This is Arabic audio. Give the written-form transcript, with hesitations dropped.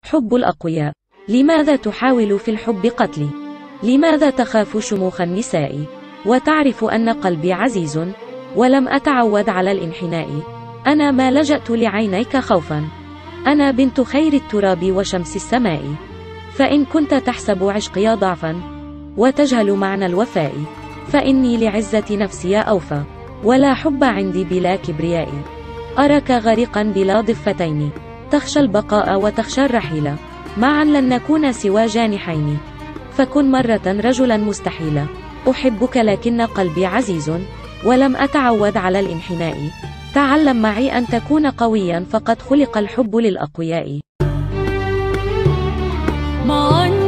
حب الأقوياء. لماذا تحاول في الحب قتلي؟ لماذا تخاف شموخ النساء؟ وتعرف أن قلبي عزيز، ولم أتعود على الانحناء. أنا ما لجأت لعينيك خوفا، أنا بنت خير التراب وشمس السماء. فإن كنت تحسب عشقي ضعفا، وتجهل معنى الوفاء، فإني لعزة نفسي أوفى، ولا حب عندي بلا كبرياء. أراك غريقا بلا ضفتين، تخشى البقاء وتخشى الرحيل، معا لن نكون سوى جانحين، فكن مرة رجلا مستحيلا. أحبك لكن قلبي عزيز، ولم أتعود على الانحناء. تعلم معي أن تكون قويا، فقد خلق الحب للأقوياء.